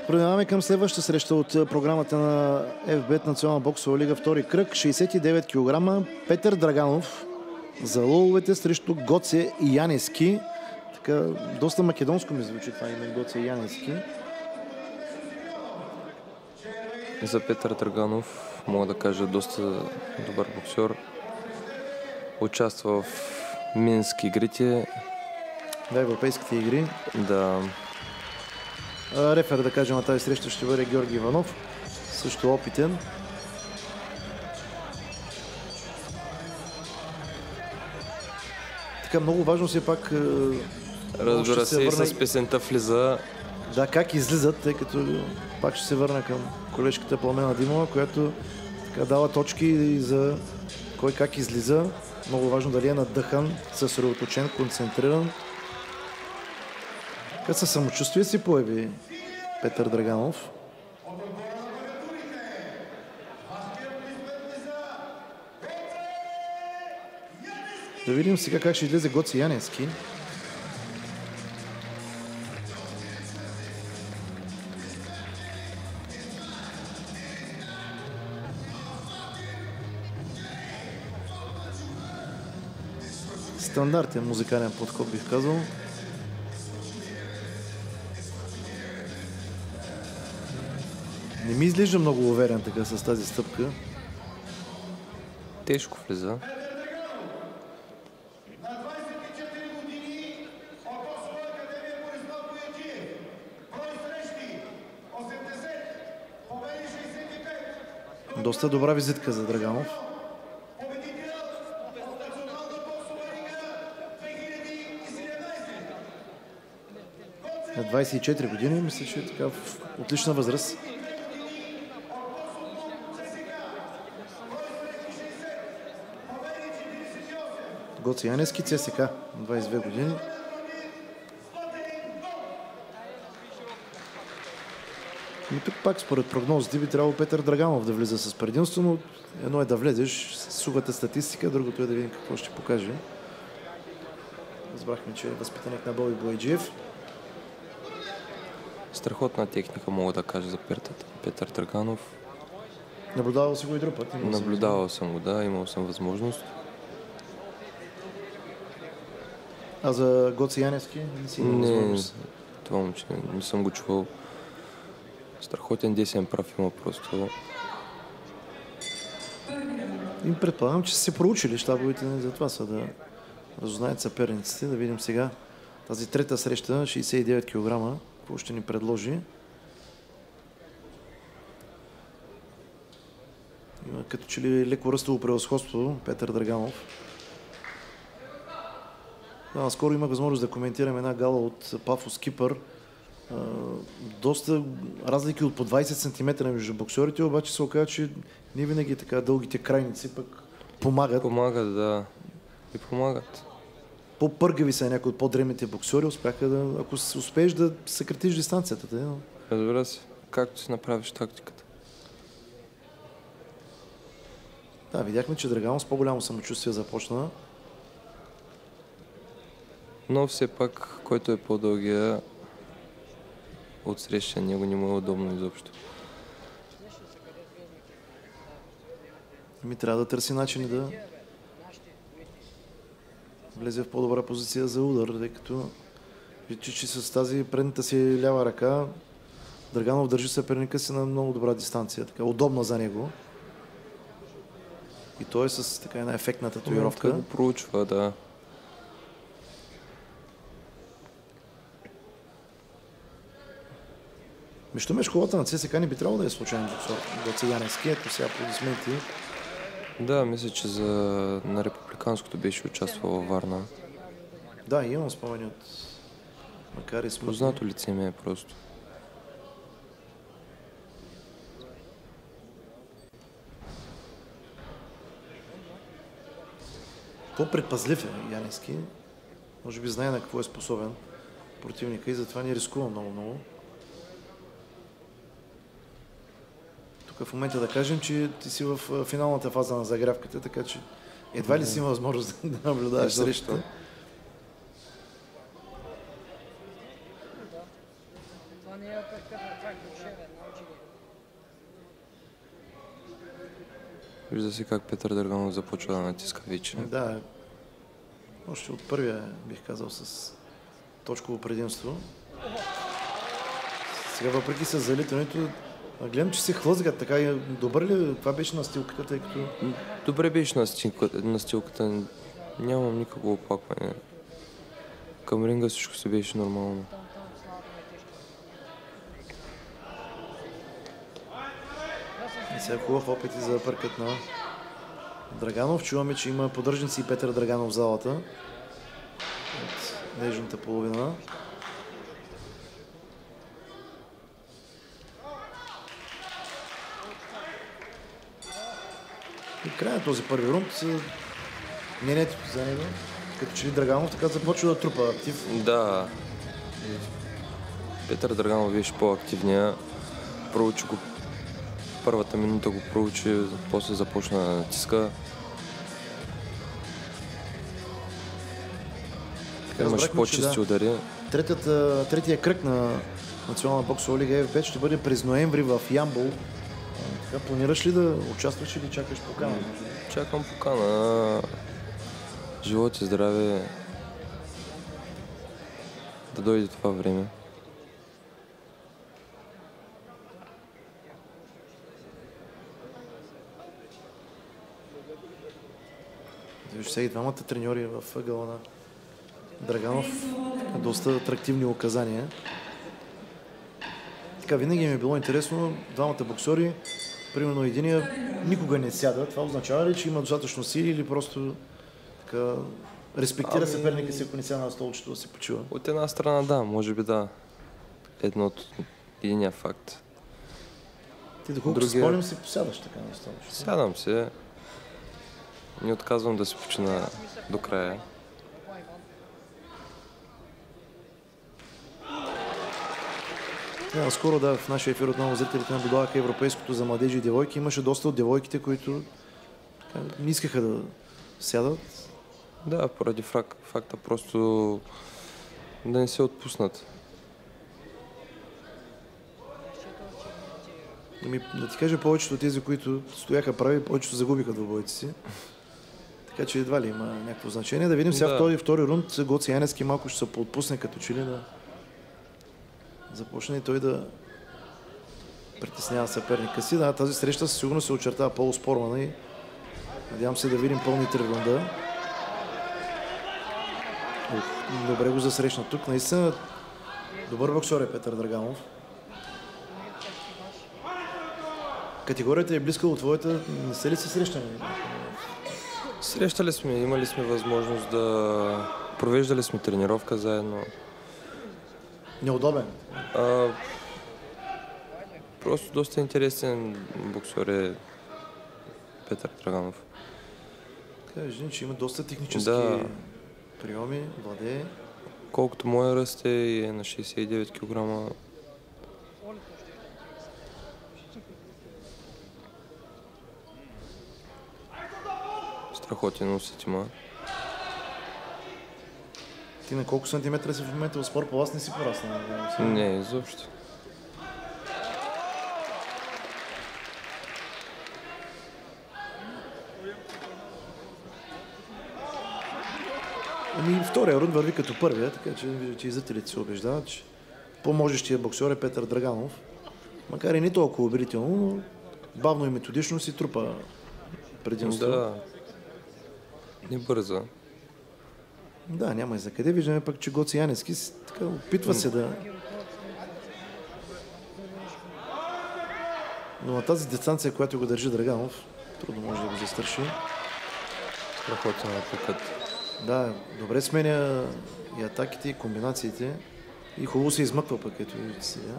Преминаваме към следващата среща от програмата на FBET Национална боксова лига, втори кръг, 69 кг. Петър Драганов за лъвовете срещу Гоце Янески. Така, доста македонско ми звучи това име, Гоце Янески. За Петър Драганов мога да кажа доста добър боксер. Участва в Минск игрите. Да, европейските игри. Да. Рефер, да кажем, на тази среща ще бъде Георги Иванов, също опитен. Така, много важно все пак... Разбира се, и с песента влиза. Да, как излизат, тъй като пак ще се върна към колежката Пламена Димова, която така дава точки за кой как излиза. Много важно дали е надъхан, съсредоточен, концентриран. Като със самочувствие си появи Петър Драганов. Да видим сега как ще излезе Гоце Янески. Стандартен музикален подход, бих казал. Не ми изглежда много уверен така с тази стъпка. Тежко влиза. Доста добра визитка за Драганов. На 24 години, мисля, че е така в отлична възраст. Гоце Янески, ЦСК, 22 години. И тук пак според прогнозите би трябвало Петър Драганов да влиза с предимство, но едно е да влезеш с сухата статистика, другото е да видим какво ще покаже. Разбрахме, че е възпитаник на Боби Бояджиев. Страхотна техника, мога да кажа, за Петър Драганов. Наблюдавал си го и друг път? Наблюдавал съм го, да, имал съм възможност. А за Гоце Янески не си имал възможност? Това момче не съм го чувал. Страхотен десен прав има просто. Им предполагам, че са се проучили щабовете, за това са да разузнаят съперниците. Да видим сега тази трета среща, 69 кг. Какво ще ни предложи? Има като че ли леко ръстово превъзходство Петър Драганов. Да, скоро имах възможност да коментирам една гала от Пафос Кипър. Доста разлики от по 20 см между боксерите, обаче се оказа, че не винаги така дългите крайници пък помагат. Помагат, да. И помагат. По-пъргави са някои от по-древните боксери, успяха да, ако успееш да съкратиш дистанцията. Да? Разбира се, както си направиш тактиката. Да, видяхме, че Драганов с по-голямо самочувствие започна. Но все пак, който е по-дългия от среща, него не му е удобно изобщо. Ми трябва да търси начини да влезе в по-добра позиция за удар, тъй като виждате, че с тази предната си лява ръка Драганов държи съперника си на много добра дистанция, така удобна за него. И той е с така една ефектна татуировка. Той го проучва, да. Между школата на ЦСК не би трябвало да е случайен боксер. Гоце Янески, ето сега аплодисменти. Да, мисля, че на републиканското беше участвал във Варна. Да, имам спомени от... Макар и смътно. Познато лице ми е просто. По-предпазлив е Янески. Може би знае на какво е способен противника и затова не рискува много. Тук в момента да кажем, че ти си в финалната фаза на загрявката, така че едва ли си има възможност да наблюдаваш срещата. Вижда се как Петър Драганов започва да натиска вече. Да, още от първия, бих казал, с точково предимство. Сега въпреки с залитането, гледам, че се хлъзгат. Така, добър ли? Това беше настилката, тъй като... Добре беше настилката. Нямам никакво оплакване. Към ринга всичко се беше нормално. И сега хубав опит и за пъркът на Драганов. Чуваме, че има поддръжници и Петър Драганов в залата. От нежната половина. И край на този първи рунд мнението за него, като че ли Драганов така започва да трупа актив. Да. Петър Драганов беше по-активния. Проучи го. Първата минута го проучи, после започна да натиска. Имаше по-чисти удари. Третия кръг на Национална боксова лига FBET ще бъде през ноември в Ямбол. Така, планираш ли да участваш или чакаш покана? Чакам покана. Живот и здраве. Да дойде това време. Виж сега и двамата треньори в ъгъла на Драганов. Доста атрактивни указания. Така, винаги ми е било интересно, двамата боксери, примерно единия никога не сяда. Това означава ли, че има достатъчно сили или просто така респектира съперника си, ако не сяда на столчето да се почива? От една страна да, може би да. Единия факт. Ти доколко се спомням, си посядаш така на столчето? Сядам се. Не отказвам да се почина до края. Скоро в нашия ефир отново зрителите наблюдаваха европейското за младежи и девойки. Имаше доста от девойките, които не искаха да сядат. Да, поради факта просто да не се отпуснат. Да ти кажа, повечето от тези, които стояха прави, повечето загубиха двубойци си. Така че едва ли има някакво значение. Да видим сега в този втори рунд Гоце Яневски малко ще се поотпусне като че ли да започне и той да притеснява съперника си. Да, тази среща със сигурно се очертава по-оспорвана и надявам се да видим пълни три рунда. Добре го засрещна тук. Наистина добър боксер е Петър Драганов. Категорията е близка от твоята. Не са ли се срещани? Срещали сме, имали сме възможност да провеждали сме тренировка заедно. Неудобен? Просто доста интересен боксер е Петър Драганов. Виждам, че има доста технически приеми, владее. Колкото моя ръст е на 69 кг. Страхотен усет има. Ти на колко сантиметра си в момента в спор по вас не си порасна? Не, изобщо. Втория рунд върви като първия, така че виждате, че и зрителите се убеждават, че по-можещия боксер е Петър Драганов. Макар и не толкова убедително, но бавно и методично си трупа предимство. Да, не бърза. Да, няма и за къде. Виждаме пък, че Гоце Яневски така опитва се да... Но на тази дистанция, която го държи Драганов, трудно може да го застраши. Страхотен апокът. Да, добре сменя и атаките, и комбинациите. И хубаво се измъква пък, ето и сега.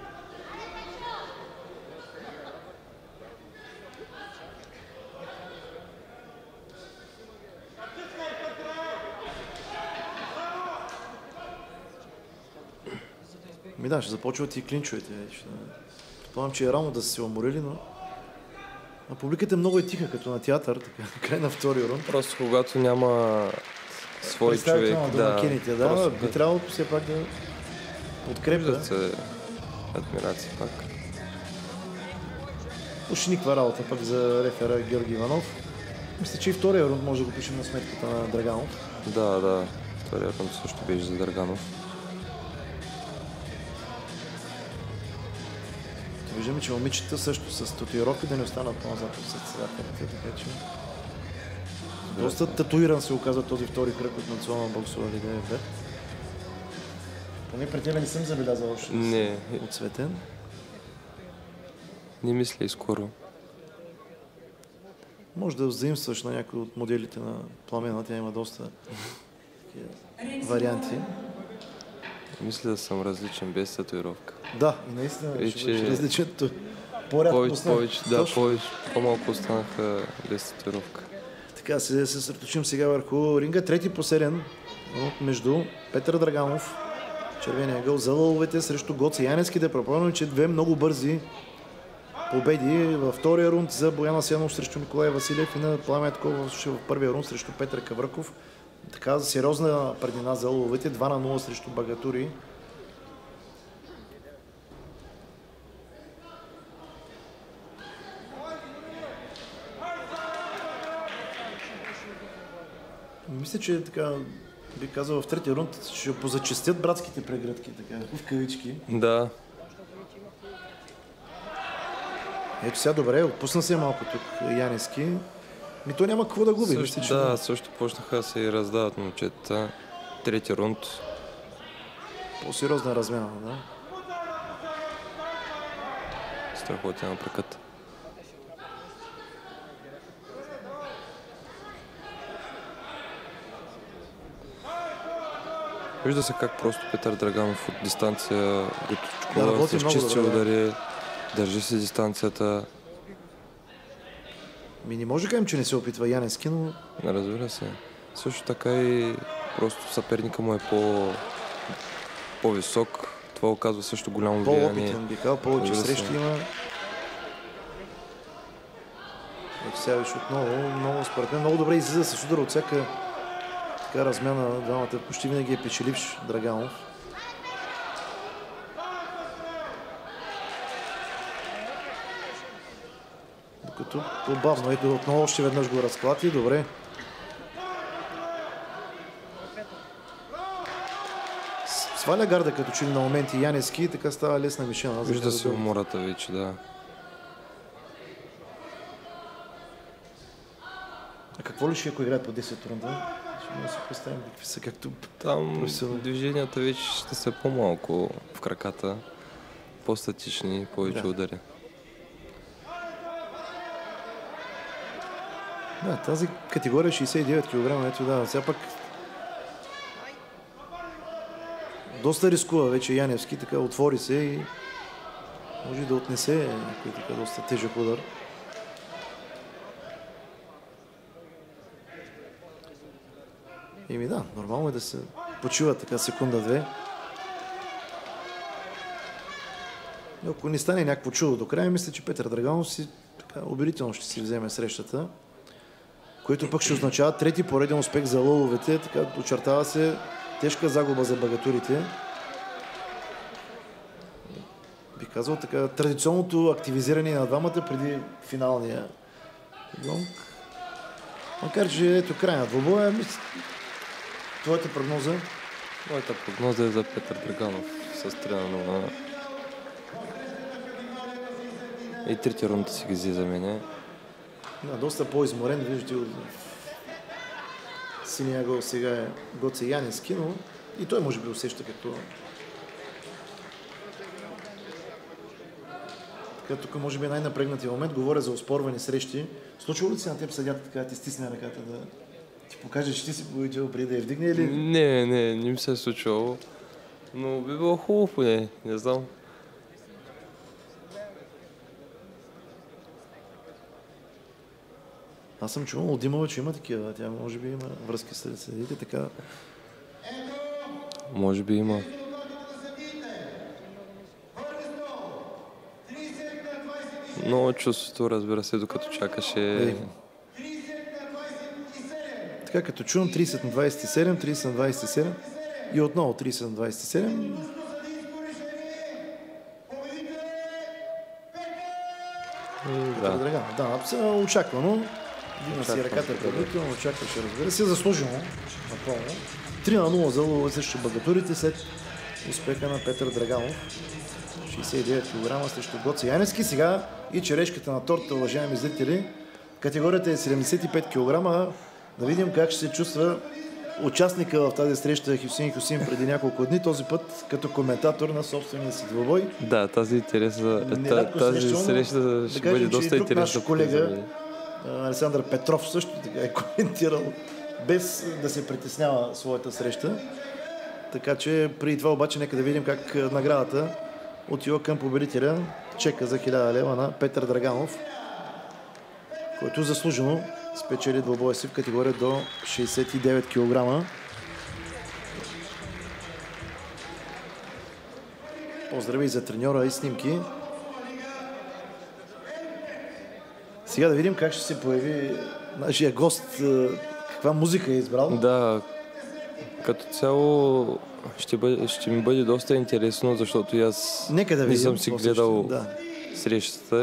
Да, ще започват и клинчовете. Предполагам, че е рано да са се уморили, но... А публиката много е тиха, като на театър, така, край на втори рунд. Просто когато няма свой човек, да, би трябвало все пак да подкрепя. Виждат се адмирации пак. Почти никаква работа пък за рефера Георги Иванов. Мисля, че и втория рунд може да го пишем на сметката на Драганов. Да. Втория рунд също беше за Драганов. Виждаме, че момичета също с татуировки да не останат по-назад от състезателите, така че доста татуиран се оказва този втори кръг от национална боксова лига ФБ. Поне при тебе не съм забелязал още Не. отцветен. Не мисля и скоро. Може да взаимстваш на някои от моделите на Пламена, тя има доста варианти. Мисля да съм различен без татуировка. Да, и наистина И ще че- бъдеш различен. По-рядко По-малко останаха без татуировка. Така, се съсредоточим сега върху ринга. Трети последен между Петър Драганов, червения ъгъл, за лъвовете срещу Гоце Яневски. Да припомням, че две много бързи победи във втория рунд за Боян Сенов срещу Николай Василев и на Пламен Таков в първия рунд срещу Петър Кавръков. Така, сериозна преднина за лъвовете. 2-0 срещу Багатури. Мисля, че така, би казал, в третия рунд ще позачестят братските прегръдки, така, в кавички. Да. Ето сега добре, отпусна се малко тук Яневски. Ми то няма какво да губи. Също, Мисля, че също почнаха да се и раздават момчета. Трети рунд. по-сериозна размяна, да. Страхотен апрекът. Вижда се как просто Петър Драганов от дистанция Да, работи с много чисти добре, да. удари, държи се дистанцията. Ми не може да кажем, че не се опитва Яневски, но Разбира се. Също така и просто съперника му е по-висок. Това оказва също голямо влияние. по-опитен би казал, повече Разбира се. срещи има. Ето сега виж отново, според мен много добре излиза с удар от всяка така размяна. Двамата почти винаги е печеливш Драганов. Докато по-бавно, ето отново още веднъж го разклати, добре. Сваля гарда като че ли на моменти Яневски, така става лесна мишена. Вижда се умората вече, да. А какво ли ще ако играят по 10 рунда? Ще може да си представим какви са, както... Там професионално. движенията вече ще са по-малко в краката. По-статични, повече Да. удари. Да, тази категория 69 кг, ето да, сега пък доста рискува вече Яневски, така отвори се и може да отнесе някой така доста тежък удар. Еми да, нормално е да се почива така секунда-две. Но ако не стане някакво чудо до края, мисля, че Петър Драганов си така убедително ще си вземе срещата, което пък ще означава трети пореден успех за лъвовете. Така очертава се тежка загуба за багатурите. Би казал така традиционното активизиране на двамата преди финалния гонг. Макар че ето край на двобоя, твоята прогноза? Моята прогноза е за Петър Драганов с 3-0. И трети рунд си ги взе за мене. Да, доста по-изморен, виждате от синия гол сега е Гоце Яневски, но и той може би усеща като... Така тук може би е най-напрегнатия момент. Говоря за оспорвани срещи. Случва ли си на теб съдята така да ти стисне ръката да ти покаже, че ти си победил преди да я вдигне или... Не ми се е случвало. Но би било хубаво поне, не знам. Аз съм чувал от Димова, че има такива. Тя може би има връзки с съдиите, така... Може би има. Но чувството, разбира се, докато чакаше... Така като чувам 30 на 27, 30 на 27 и отново 30 на 27. Петър Драганов. Да, абсолютно очаквано. Дигна си ръката предварително, очакваше, разбира се, заслужено напълно. 3-0 за лъвове срещу багатурите след успеха на Петър Драганов. 69 кг срещу Гоце Яневски. Сега и черешката на торта, уважаеми зрители. Категорията е 75 кг. Да видим как ще се чувства участника в тази среща Хюсеин Хюсеин преди няколко дни, този път като коментатор на собствения си двубой. Да, тази среща ще бъде доста интересна. Наш колега Александър Петров също така е коментирал без да се притеснява своята среща. Така че преди това обаче нека да видим как наградата отива към победителя. Чека за 1000 лева на Петър Драганов, който заслужено спечели двубоя си в категория до 69 кг. Поздрави за треньора и снимки. Сега да видим как ще се появи нашия гост, каква музика е избрал. Да, като цяло ще ми бъде доста интересно, защото аз не съм си гледал срещата.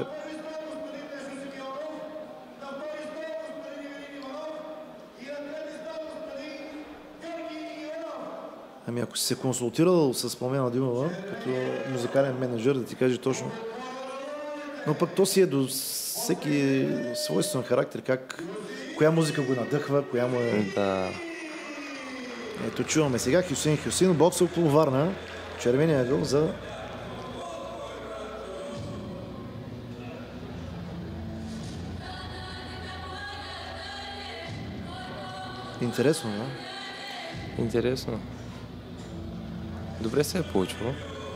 Ами ако си се консултирал с Пламена Димова, като музикален менеджер, да ти каже точно. Но пък то си е до всеки свойствен характер, коя музика го надъхва, коя му е... Да. Ето чуваме сега Хюсеин Хюсеин, боксов клуб Варна, червения ъгъл за... Интересно, да? Интересно. Добре се е получило.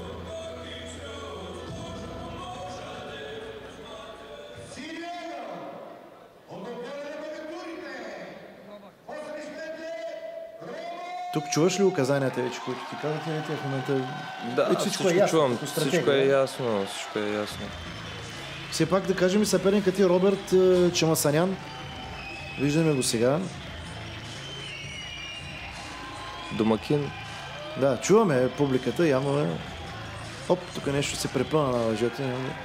Тук чуваш ли указанията вече, които ти казват или те в момента? Да, всичко е ясно. Всичко е ясно. Все пак да кажем и съперникът е Роберт Чамасанян. Виждаме го сега. Домакин. Да, чуваме публиката, явно е... Оп, тук нещо се препъна на лъжете.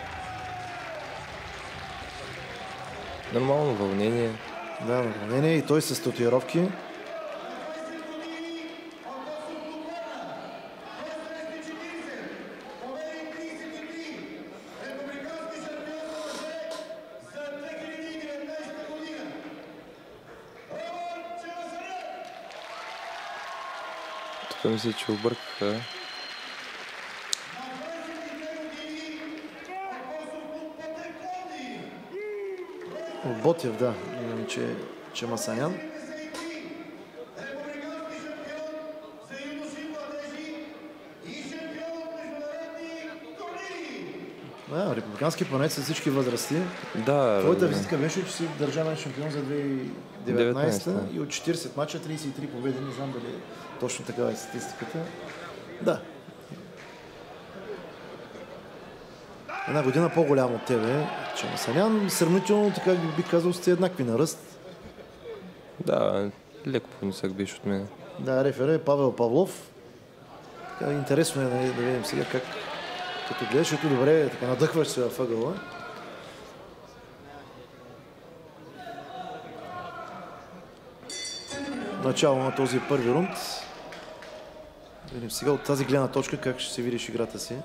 Нормално вълнение. Да, вълнение и той с татуировки. Тук мисля, че объркаха. От Ботев, да. Чамасанян. Да, републикански планет с всички възрасти. Да. Твоята визитка беше, че си държавен шампион за 2019 и от 40 мача 33 победи. Не знам дали точно такава е статистиката. Да. Една година по-голям от тебе, Чамасанян. Сравнително, така бих казал, сте еднакви на ръст. Да, леко по-нисък беше от мен. Да, рефер е Павел Павлов. Така, интересно е да видим сега как като гледаш, ето добре, така надъхваш се във ъгъла. Начало на този първи рунд. Видим сега от тази гледна точка как ще се видиш играта си.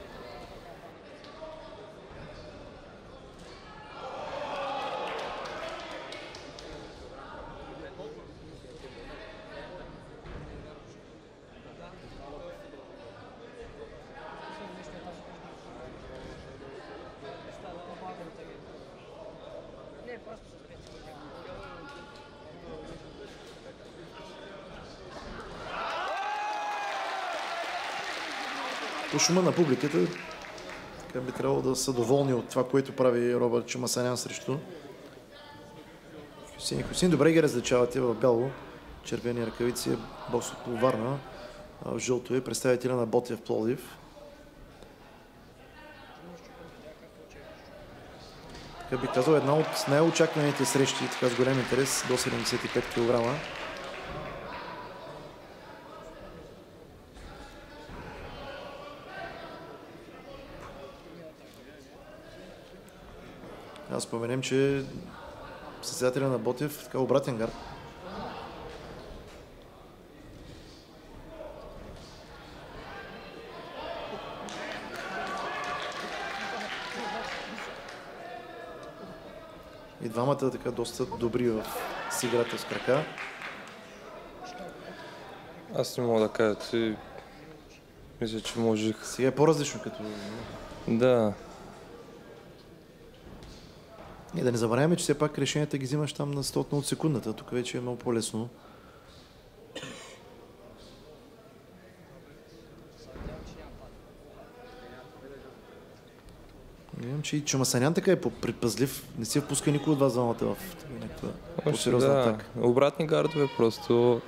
По шума на публиката така би трябвало да са доволни от това, което прави Робърт Чамасанян срещу Хюсеин Хюсеин. Добре ги различавате в бяло. Червени ръкавици е бокс от Варна. В жълто е представителя на Ботев Пловдив. Така би казал, една от най-очакваните срещи така с голям интерес до 75 кг. Трябва да споменем, че състезателя на Ботев, така обратен гард. И двамата така доста добри в играта с крака. Аз не мога да кажа, че мисля, че можех. Сега е по-различно като... Да. И да не забравяме, че все пак решенията ги взимаш там на 100 от секундата. Тук вече е много по-лесно. Виждам, че и Чамасанян така е предпазлив. Не си впуска никой от вас двамата в някаква по-сериозна атака. Обратни гардове просто.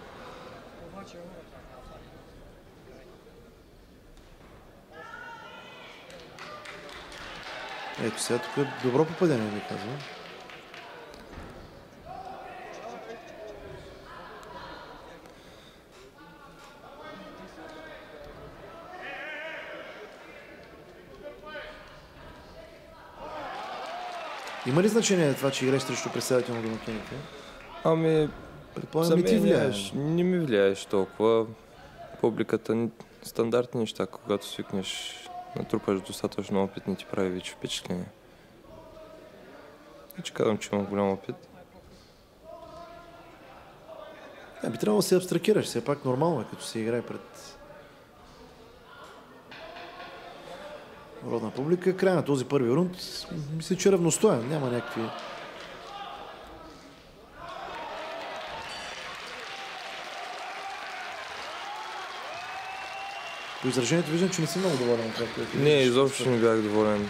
Ето сега тук е добро попадение, ми казва. Има ли значение това, че играеш срещу представител на домакините? Ами, предполагам, не ти влияеш. Не ми влияеш толкова. Публиката, стандартни неща, когато свикнеш, натрупаш достатъчно опит, не ти прави вече впечатление. И че казвам, че имам голям опит. Би трябвало да се абстракираш, все пак нормално е, като се играе пред родна публика. Край на този първи рунд, мисля, че е равностоен, няма някакви... По изражението виждам, че не си много доволен от това, което... Не, изобщо не бях доволен.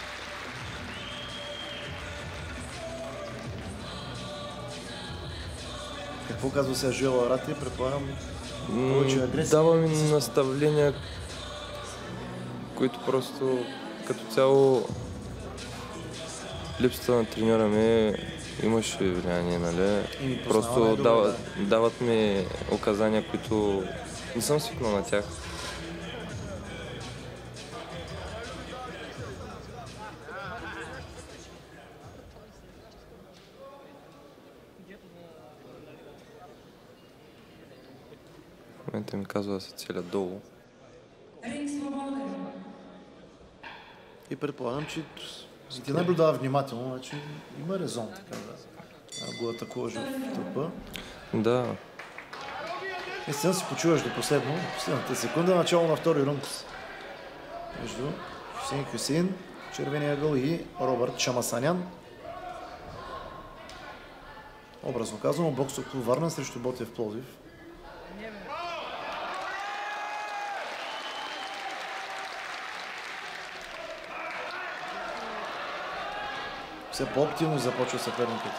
Какво казва сега Жоел Арати? Предполагам, повече агресия. Дава ми наставления, които просто като цяло липсата на треньора ми имаше влияние, нали? Просто дават ми указания, които не съм свикнал на тях. В момента ми казва да се целят долу. И предполагам, че си ти наблюдава внимателно, значи има резон така да го атакуваш в трупа. Да. Естествено си почуваш до последната секунда, начало на втори рунд. Между Хюсейн Хюсейн, червения ъгъл и Робърт Чамасанян. Образно казано, боксов клуб Варна срещу Ботев Пловдив. Все по-активно започва съперникът.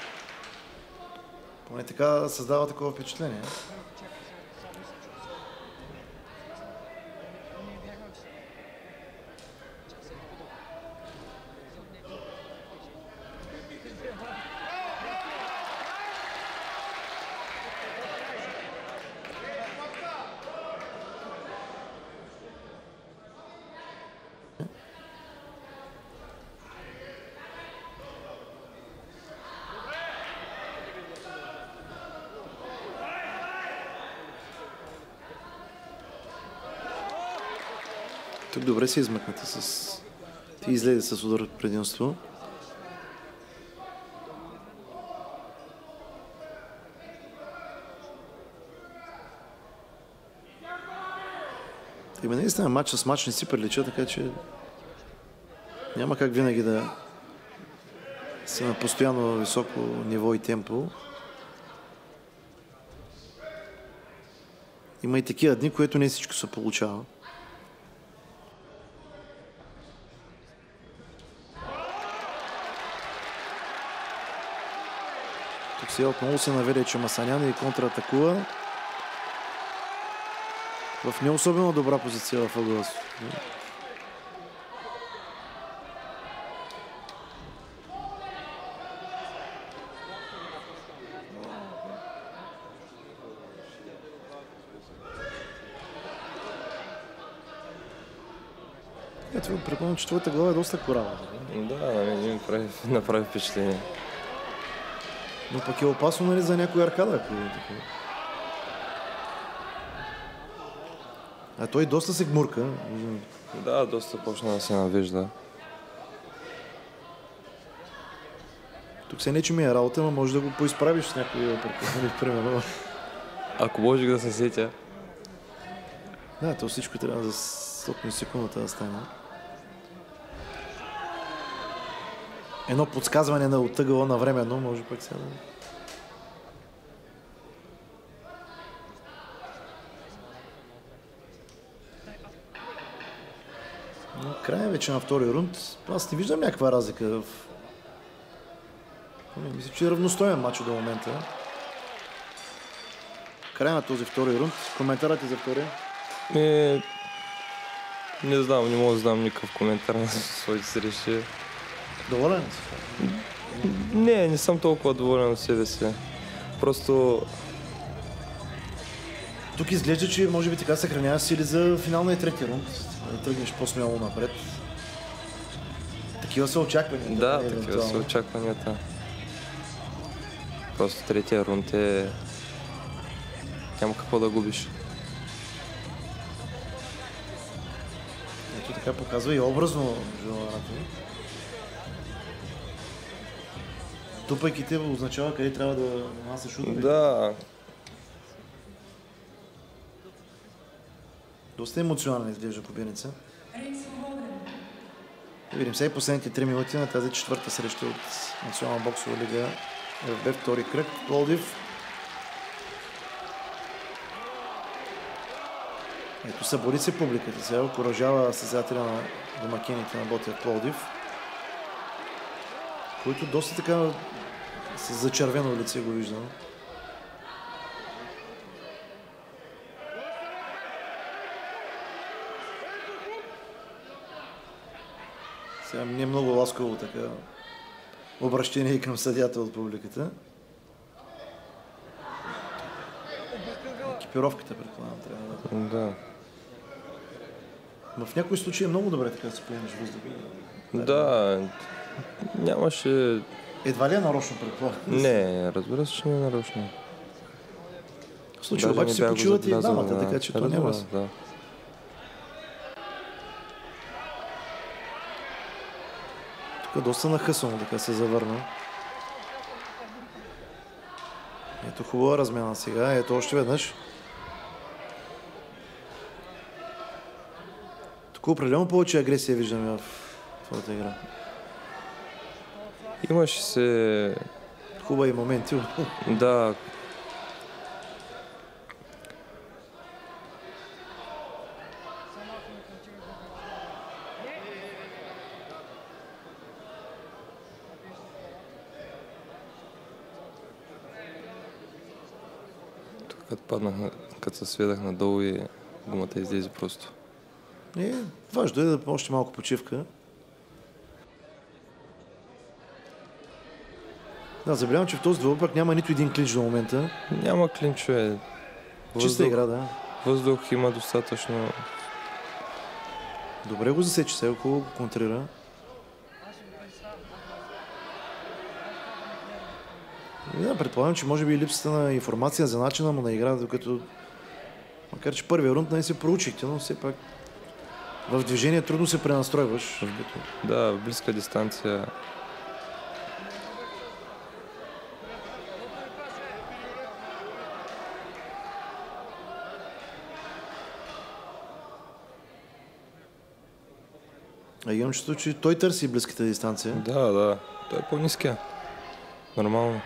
Поне така създава такова впечатление. Тук добре се измъкната с... Ти излезе с удар предимство. Има наистина матч с матч не си прилича, така че няма как винаги да си на постоянно високо ниво и темпо. Има и такива дни, което не всичко се получава. Тук сега отново се наведе Чамасанян и контратакува. В не особено добра позиция в ъгъла. Ето, припомням, че твоята глава е доста корава. Да, ми направи впечатление. Но пък е опасно, нали, за някой аркада, ако е така. А той доста се гмурка. Да, доста почна да се навежда. Тук се не че ми е работа, но може да го поизправиш с някой примерно. Ако можех да се сетя. Да, то всичко трябва за 100 секундата да стане. Едно подсказване на оттъгъла на временно, може пък сега. Но край вече на втори рунд. Аз не виждам някаква разлика в... Мисля, че е равностоен матч до момента. Край на този втори рунд. Коментарът за втория? Не знам, не мога да знам никакъв коментар на своите срещи. Доволен си? Не съм толкова доволен от себе си. Просто... Тук изглежда, че може би така съхранява сили за финалния трети рунд. Да тръгнеш по-смело напред. Такива са очакванията. Да, такива са очакванията. Просто третия рунд е... Няма какво да губиш. Ето така показва и образно желанието. Тупайки те означава къде трябва да нанасяш удари. Да. Доста емоционално изглежда победница. Да видим сега и последните 3 минути на тази четвърта среща от Национална боксова лига ФБ, втори кръг. Пловдив. Ето събори се публиката. Сега окуражава състезателя на домакините на Ботев Пловдив, който доста така с зачервено лице го виждам. Сега не е много ласково така обращение и към съдията от публиката. Екипировката, предполагам, трябва да... Да. В някои случаи е много добре така да се поемеш въздуха. Да, нямаше... Едва ли е нарочно, предполагам? Не, разбира се, че не е нарочно. В случай обаче се почуват и двамата, така че то няма. Да. Тук доста нахъсано така се завърна. Ето хубава размяна сега. Ето още веднъж. Тук определено повече агресия виждаме в твоята игра. Имаше се... Хубави моменти. Да. Като се сведах надолу и гумата излезе просто. Важно е да още малко почивка. Да, забелявам, че в този двобой пък няма нито един клинч до момента. Няма клинчове. Чиста игра, да. Въздух има достатъчно. Добре го засече, сега хубаво го контрира. Да, предполагам, че може би и липсата на информация за начина му на игра, докато макар че първия рунд не се проучихте, но все пак в движение трудно се пренастройваш. Да, в близка дистанция. А имам чувство, че той търси близката дистанция. Да. Той е по-ниския. Нормално.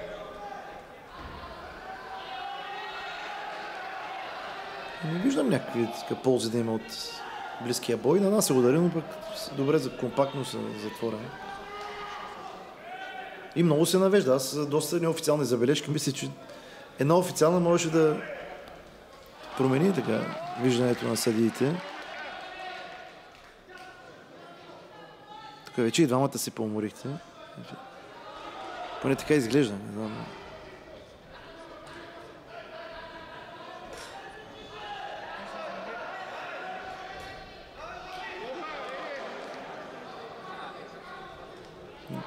Не виждам някакви ползи да има от близкия бой. На нас се удари, но пък добре за компактно са затворени. И много се навежда. Аз доста неофициални забележки. Мисля, че една официална можеше да промени така виждането на съдиите. Тук вече и двамата се поуморихте. Поне така изглежда. Не знам.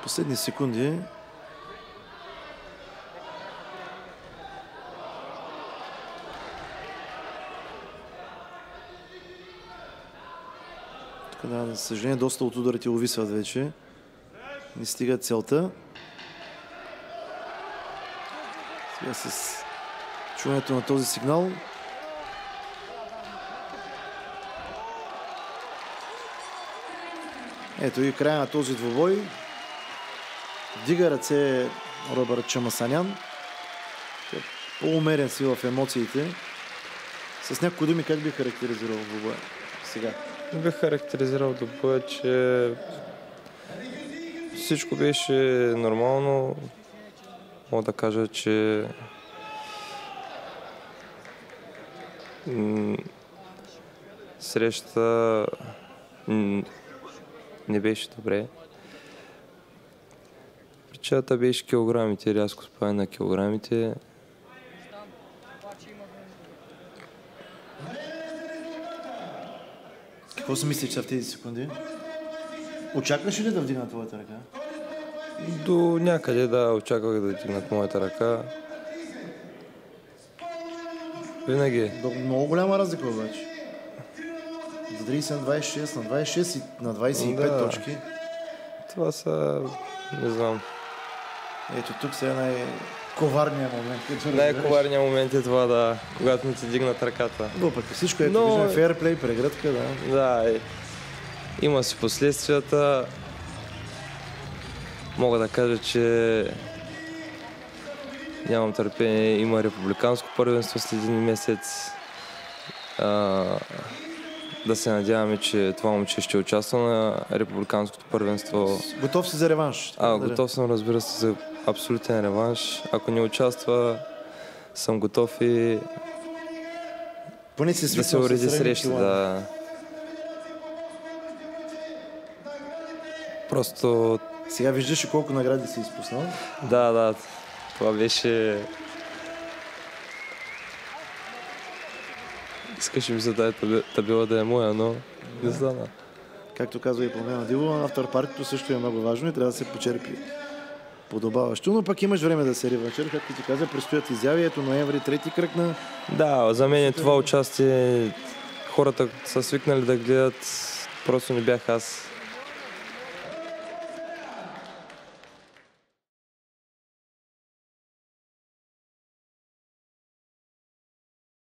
Последни секунди. Тук, да, за съжаление, доста от ударите увисват вече. Не стига целта. Сега с чуването на този сигнал. Ето и края на този двубой. Вдига ръце Робърт Чамасанян. По-умерен си в емоциите. С някои думи как би характеризирал двубоя сега? Бих характеризирал двубоя, че всичко беше нормално. Мога да кажа, че срещата не беше добре. Причината беше килограмите, рязко спадане на килограмите. Какво си мислиш в тези секунди? Очакваш ли да вдигнат твоята ръка? До някъде, да, очаквах да вдигнат моята ръка. Винаги. Много голяма разлика обаче. За 30 на 26, на 26 и на 25 точки. Това са... не знам. Ето тук сега най-коварният момент. Най-коварният момент е това, да, когато не ти дигнат ръката. Въпреки всичко, ето виждаме фейрплей, прегръдка, да. Да, има си последствията. Мога да кажа, че нямам търпение. Има републиканско първенство след един месец. Да се надяваме, че това момче ще участва на републиканското първенство. Готов си за реванш? Готов съм, разбира се, за абсолютен реванш. Ако не участва, съм готов и да се уреди среща. Да. Просто... Сега виждаш колко награди си изпуснал? Да. Това беше... Искаше ми за тази табела да е моя, но не стана. Както казва и Пламена Дилова, автор-партито също е много важно и трябва да се почерпи подобаващо. Но пък имаш време да се реваншира, както ти каза, предстоят изяви. Ето ноември, трети кръг на... Да, за мен това участие хората са свикнали да гледат, просто не бях аз.